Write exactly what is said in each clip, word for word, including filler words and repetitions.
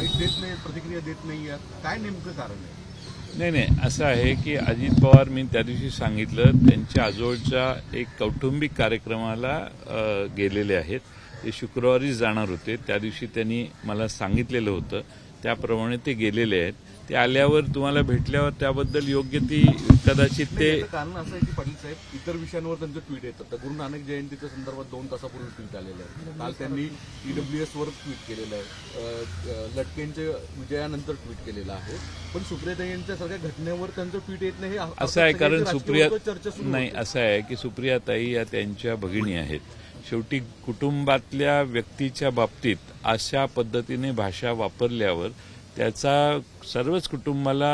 Bite देत नाही, प्रतिक्रिया देत नाही, काय नेमकं कारण आहे? नाही नाही असं आहे की अजित पवार, मी त्या दिवशी सांगितलं, त्यांच्या आजोळच्या एक कौटुंबिक कार्यक्रमाला गेलेले आहेत. ते शुक्रवारी जाणार होते. त्या दिवशी त्यांनी मला सांगितलेलं होतं, त्याप्रमाणे ते गेलेले आहेत. ते आल्यावर तुम्हाला भेटल्यावर त्याबद्दल योग्य ती कदाचित ते कारण असं आहे की पाटील साहेब इतर विषयांवर त्यांचं ट्विट येतं. तर गुरु नानक जयंतीच्या संदर्भात दोन तासापूर्वी ट्विट आलेलं आहे. काल त्यांनी ईडब्ल्यूएस वर ट्विट केलेलं आहे, लटकेंच्या विजयानंतर ट्विट केलेलं आहे. पण सुप्रियाताई यांच्या सगळ्या घटनेवर त्यांचं ट्विट येत नाही. असं आहे कारण सुप्रिया नाही असं आहे की सुप्रियाताई या त्यांच्या भगिनी आहेत. शेवटी कुटुंबातल्या व्यक्तीच्या बाबतीत अशा पद्धतीने भाषा वापरल्यावर त्याचा सर्वच कुटुंबाला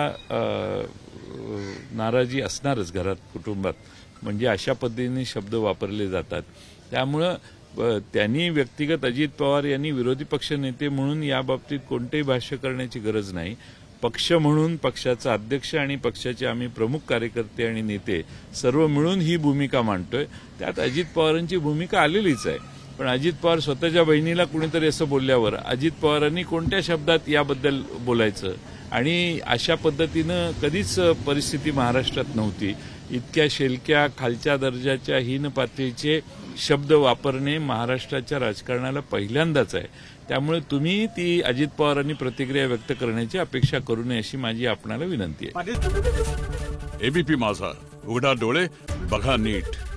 नाराजी असणारच घरात, कुटुंबात. म्हणजे अशा पद्धतीने शब्द वापरले जातात. त्यामुळं त्यांनी व्यक्तिगत अजित पवार यांनी विरोधी पक्ष नेते म्हणून याबाबतीत कोणतेही भाष्य करण्याची गरज नाही. पक्ष म्हणून पक्षाचा अध्यक्ष आणि पक्षाचे आम्ही प्रमुख कार्यकर्ते आणि नेते सर्व मिळून ही भूमिका मांडतोय. त्यात अजित पवारांची भूमिका आलेलीच आहे. पण अजित पवार स्वतःच्या बहिणीला कुणीतरी असं बोलल्यावर अजित पवारांनी कोणत्या शब्दात याबद्दल बोलायचं? आणि अशा पद्धतीनं कधीच परिस्थिती महाराष्ट्रात नव्हती. इतक्या शेलक्या, खालच्या दर्जाच्या, हीन पातळीचे शब्द वापरणे महाराष्ट्राच्या राजकारणाला पहिल्यांदाच आहे. त्यामुळे तुम्ही ती अजित पवारांनी प्रतिक्रिया व्यक्त करण्याची अपेक्षा करू नये अशी माझी आपणाला विनंती आहे. एबीपी माझा, उघडा डोळे बघा नीट.